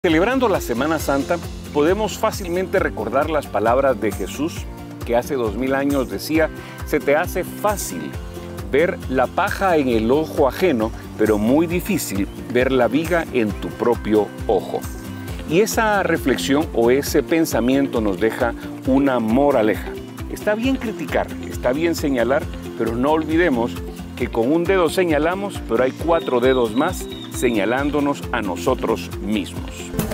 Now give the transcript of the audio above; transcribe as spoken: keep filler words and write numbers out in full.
Celebrando la Semana Santa, podemos fácilmente recordar las palabras de Jesús, que hace dos mil años decía: se te hace fácil ver la paja en el ojo ajeno, pero muy difícil ver la viga en tu propio ojo. Y esa reflexión o ese pensamiento nos deja una moraleja. Está bien criticar, está bien señalar, pero no olvidemos que con un dedo señalamos, pero hay cuatro dedos más señalándonos a nosotros mismos.